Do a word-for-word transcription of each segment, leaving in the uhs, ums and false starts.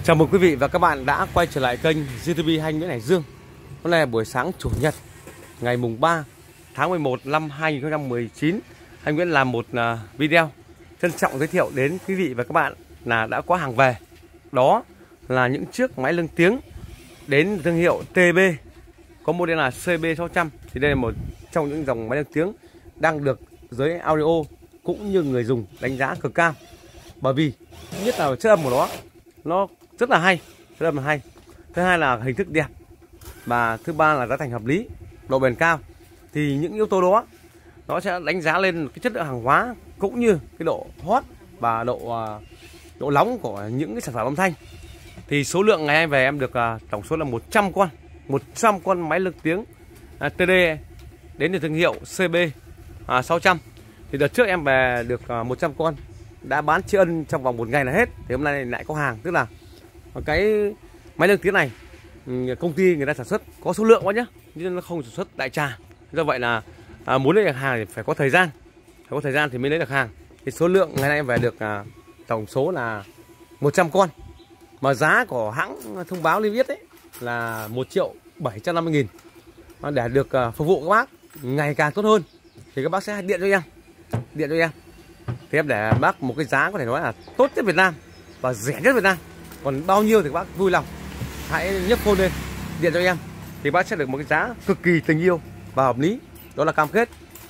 Chào mừng quý vị và các bạn đã quay trở lại kênh YouTube Anh Nguyễn Hải Dương. Hôm nay là buổi sáng chủ nhật ngày mùng ba tháng mười một năm hai nghìn không trăm mười chín. Anh Nguyễn làm một video trân trọng giới thiệu đến quý vị và các bạn là đã có hàng về. Đó là những chiếc máy lưng tiếng đến thương hiệu tê bê, có model là xê bê sáu trăm. Thì đây là một trong những dòng máy lưng tiếng đang được giới audio cũng như người dùng đánh giá cực cao. Bởi vì nhất là chất âm của nó nó rất là hay, rất là hay. Thứ hai là hình thức đẹp, và thứ ba là giá thành hợp lý, độ bền cao. Thì những yếu tố đó nó sẽ đánh giá lên cái chất lượng hàng hóa cũng như cái độ hot và độ độ nóng của những cái sản phẩm âm thanh. Thì số lượng ngày em về em được tổng số là một trăm con, một trăm con máy lưng tiếng tê đê đến từ thương hiệu xê bê sáu trăm. Thì đợt trước em về được một trăm con, đã bán tri ân trong vòng một ngày là hết. Thì hôm nay lại có hàng, tức là cái máy lưng tiếng này công ty người ta sản xuất có số lượng quá nhá, nhưng nó không sản xuất đại trà. Do vậy là à, muốn lấy được hàng thì phải có thời gian, phải có thời gian thì mới lấy được hàng. Thì số lượng ngày nay em về được à, tổng số là một trăm con, mà giá của hãng thông báo niêm yết đấy là một triệu bảy trăm năm mươi nghìn. Để được à, phục vụ các bác ngày càng tốt hơn thì các bác sẽ điện cho em, điện cho em. Thì em để bác một cái giá có thể nói là tốt nhất Việt Nam và rẻ nhất Việt Nam. Còn bao nhiêu thì các bác vui lòng hãy nhấc phone lên điện cho em, thì bác sẽ được một cái giá cực kỳ tình yêu và hợp lý. Đó là cam kết.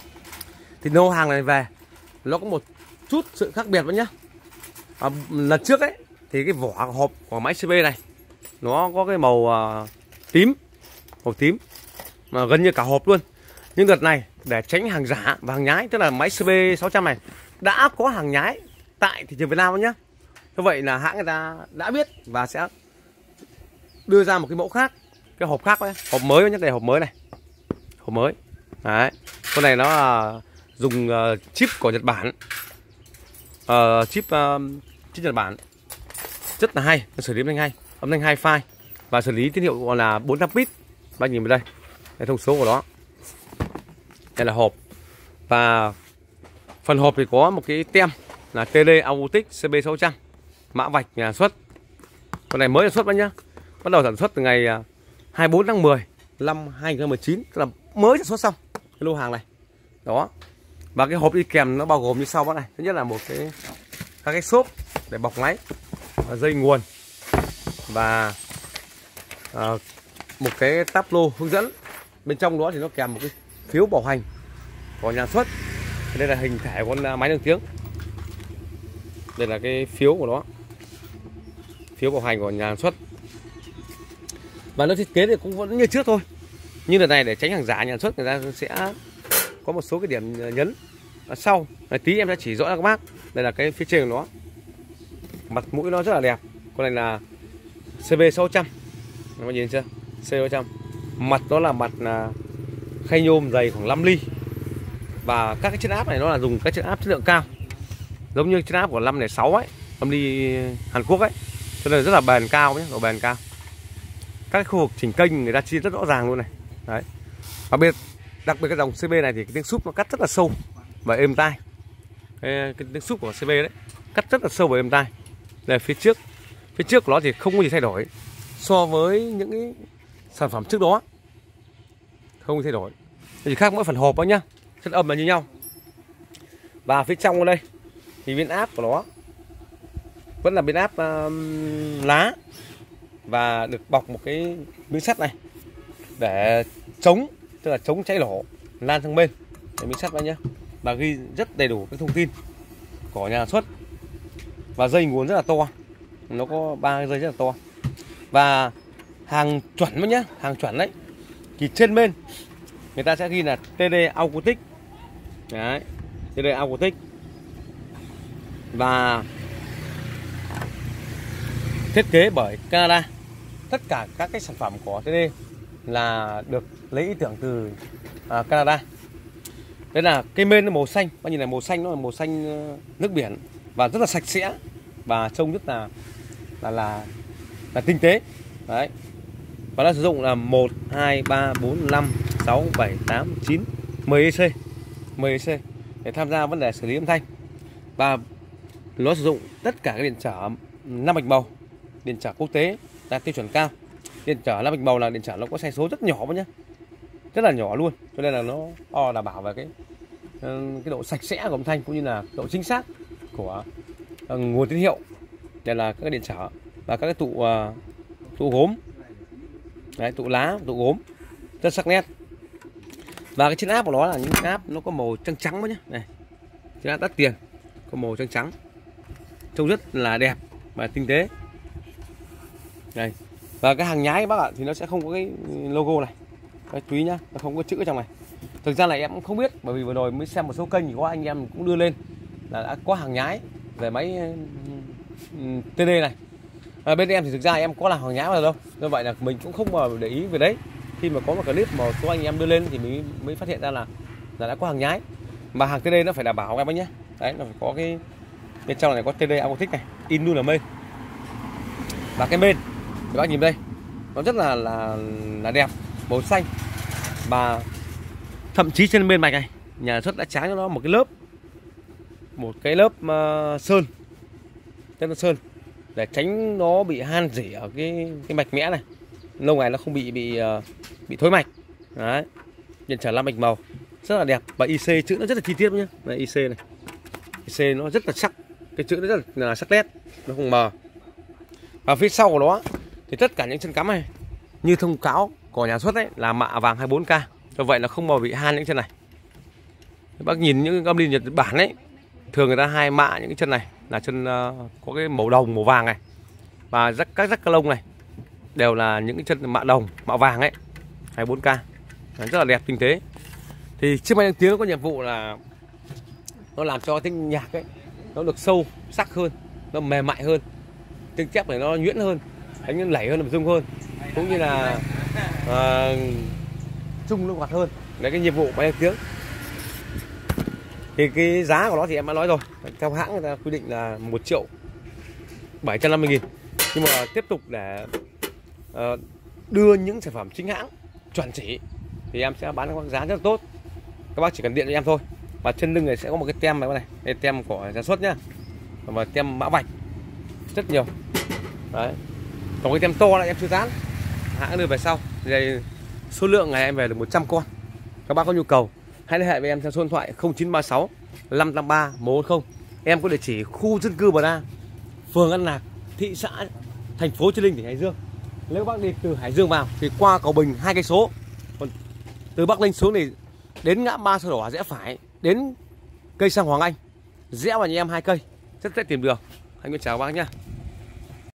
Thì lô hàng này về nó có một chút sự khác biệt với nhá. À, lần trước ấy thì cái vỏ hộp của máy xê bê này nó có cái màu uh, tím, màu tím mà gần như cả hộp luôn. Nhưng đợt này để tránh hàng giả và hàng nhái, tức là máy xê bê sáu trăm này đã có hàng nhái tại thị trường Việt Nam nhá. Như vậy là hãng người ta đã biết và sẽ đưa ra một cái mẫu khác, cái hộp khác đấy, hộp mới nhất, đây hộp mới này, hộp mới đấy. Con này nó là dùng uh, chip của Nhật Bản, uh, chip uh, chip Nhật Bản rất là hay, xử lý âm thanh hay, âm thanh hi-fi và xử lý tín hiệu gọi là bốn trăm bit. Bạn nhìn vào đây, đây thông số của nó. Đây là hộp, và phần hộp thì có một cái tem là tê đê Autic xê bê sáu trăm, mã vạch nhà sản xuất. Con này mới sản xuất đấy nhá, bắt đầu sản xuất từ ngày hai mươi bốn tháng mười năm hai nghìn không trăm mười chín, tức là mới sản xuất xong cái lô hàng này. Đó. Và cái hộp đi kèm nó bao gồm như sau bác này. Thứ nhất là một cái các cái xốp để bọc máy, và dây nguồn, và à, một cái táp lô hướng dẫn. Bên trong đó thì nó kèm một cái phiếu bảo hành của nhà xuất. Đây là hình thể của con máy lưng tiếng. Đây là cái phiếu của nó, phiếu bảo hành của nhà xuất. Và nó thiết kế thì cũng vẫn như trước thôi, nhưng đợt này để tránh hàng giả, nhà xuất người ta sẽ có một số cái điểm nhấn ở sau. Đấy, tí em sẽ chỉ rõ cho các bác. Đây là cái phía trên của nó, mặt mũi nó rất là đẹp. Con này là xê bê sáu trăm, các bạn nhìn chưa, xê bê sáu trăm. Mặt nó là mặt là khay nhôm dày khoảng năm ly, và các cái chất áp này nó là dùng các chất áp chất lượng cao, giống như chất áp của năm không sáu ấy, âm ly Hàn Quốc ấy, cho nên rất là bền cao nhé, độ bền cao. Các cái khu vực chỉnh kênh người ta chia rất rõ ràng luôn này. Đấy. Đặc biệt đặc biệt cái dòng xê bê này thì cái tiếng súp nó cắt rất là sâu và êm tai. Cái, cái tiếng súp của xê bê đấy cắt rất là sâu và êm tai. Đây phía trước, phía trước của nó thì không có gì thay đổi so với những cái sản phẩm trước đó, không có thay đổi. Chỉ khác mỗi phần hộp đó nhá, chất âm là như nhau. Và phía trong ở đây thì biến áp của nó vẫn là biến áp um, lá, và được bọc một cái miếng sắt này để chống, tức là chống cháy nổ lan sang bên. Cái miếng sắt này nhá, và ghi rất đầy đủ các thông tin của nhà sản xuất. Và dây nguồn rất là to, nó có ba cái dây rất là to, và hàng chuẩn đấy nhá, hàng chuẩn đấy. Thì trên bên người ta sẽ ghi là tê đê Autic, đấy, tê đê Autic, và thiết kế bởi Canada. Tất cả các cái sản phẩm của tê đê là được lấy ý tưởng từ à, Canada. Đây là cái main nó màu xanh, bạn nhìn này, màu xanh nó là màu xanh nước biển và rất là sạch sẽ, và trông rất là là là, là tinh tế. Đấy. Và nó sử dụng là một, hai, ba, bốn, năm, sáu, bảy, tám, chín, mười e xê, mười e xê để tham gia vấn đề xử lý âm thanh. Và nó sử dụng tất cả các điện trở năm bạch màu, điện trở quốc tế đạt tiêu chuẩn cao. Điện trở Lam Bạch Màu là điện trở nó có sai số rất nhỏ nhá, rất là nhỏ luôn, cho nên là nó o đảm bảo về cái cái độ sạch sẽ của âm thanh cũng như là độ chính xác của uh, nguồn tín hiệu. Đây là các cái điện trở và các cái tụ uh, tụ gốm, đấy, tụ lá, tụ gốm rất sắc nét. Và cái chân áp của nó là những áp nó có màu trắng trắng nhá, này chân áp đắt tiền có màu trắng trắng, trông rất là đẹp và tinh tế. Đây, và cái hàng nhái bác ạ thì nó sẽ không có cái logo này, đấy, chú ý nhá, nó không có chữ ở trong này. Thực ra là em cũng không biết, bởi vì vừa rồi mới xem một số kênh thì có anh em cũng đưa lên là đã có hàng nhái về máy tê đê này. À, bên em thì thực ra em có làm hàng nhái bao giờ đâu, do vậy là mình cũng không mà để ý về đấy. Khi mà có một clip mà số anh em đưa lên thì mình mới phát hiện ra là là đã có hàng nhái. Mà hàng tê đê nó phải đảm bảo em ấy nhé, đấy nó phải có cái bên trong này có tê đê acoustic này, in luôn ở bên. Và cái bên các bác nhìn đây nó rất là là là đẹp, màu xanh. Và thậm chí trên bên mạch này nhà xuất đã tráng cho nó một cái lớp một cái lớp uh, sơn, tên là sơn, để tránh nó bị han rỉ ở cái cái mạch mẽ này, lâu ngày nó không bị bị uh, bị thối mạch. Đấy, điện trở Lam Bạch Màu rất là đẹp. Và i xê chữ nó rất là chi tiết nhé, đây i xê này, i xê nó rất là sắc, cái chữ nó rất là, là sắc nét, nó không mờ. Và phía sau của nó thì tất cả những chân cắm này như thông cáo của nhà xuất đấy là mạ vàng hai mươi bốn K, do vậy là không bao bị han những chân này. Bác nhìn những âm ly Nhật Bản ấy, thường người ta hay mạ những cái chân này là chân uh, có cái màu đồng màu vàng này, và rắc, các rắc ca lông này đều là những cái chân mạ đồng mạ vàng ấy, hai mươi bốn K, rất là đẹp tinh tế. Thì chiếc máy tiếng nó có nhiệm vụ là nó làm cho tiếng nhạc ấy nó được sâu sắc hơn, nó mềm mại hơn, tiếng chép này nó nhuyễn hơn, đánh nó lẩy hơn, làm rung hơn, cũng như là uh, trung nó hoạt hơn. Đấy cái nhiệm vụ của máy tiếng. Thì cái giá của nó thì em đã nói rồi, theo hãng người ta quy định là một triệu bảy trăm năm mươi nghìn. Nhưng mà tiếp tục để uh, đưa những sản phẩm chính hãng chuẩn chỉ thì em sẽ bán với giá rất là tốt. Các bác chỉ cần điện cho em thôi. Và trên lưng này sẽ có một cái tem này, này. Đây tem của sản xuất nhá, và tem mã vạch rất nhiều. Đấy, còn cái tem to này em chưa dán, hãng đưa về sau. Đây, số lượng ngày em về được một trăm con. Các bác có nhu cầu hãy liên hệ với em theo số điện thoại không chín ba sáu năm tám ba một một không. Em có địa chỉ khu dân cư Bờ Đa, phường An Lạc, thị xã thành phố Chí Linh, tỉnh Hải Dương. Nếu bác đi từ Hải Dương vào thì qua cầu Bình hai cây số, còn từ Bắc Ninh xuống thì đến ngã ba Sơ Đỏ rẽ phải, đến cây xăng Hoàng Anh rẽ vào nhà em hai cây, rất dễ tìm đường. Anh chào bác nhá.